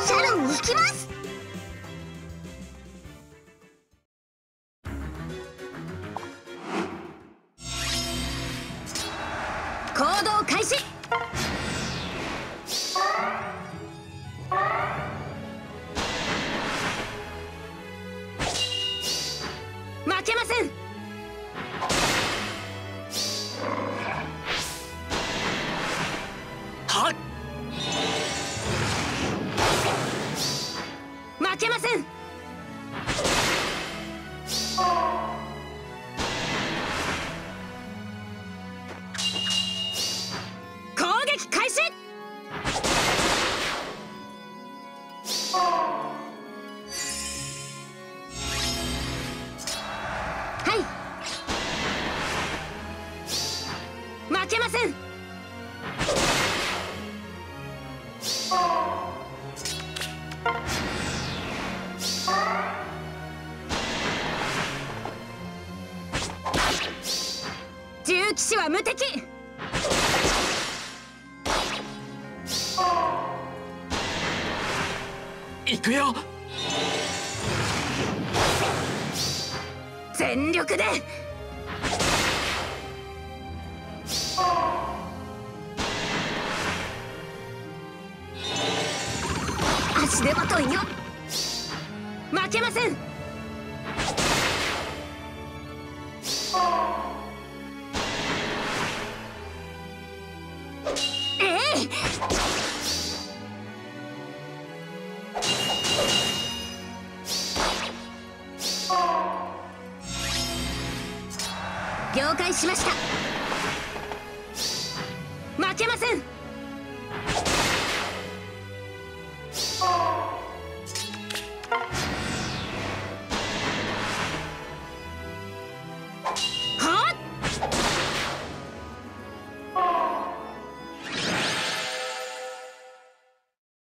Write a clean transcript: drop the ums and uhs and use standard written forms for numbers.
シャルに行きます。行動開始。負けません。 はっ、 負けません。攻撃開始。はい、負けません。重騎士は無敵。 行くよ。 全力で。足手まといよ。負けません。了解しました。負けません。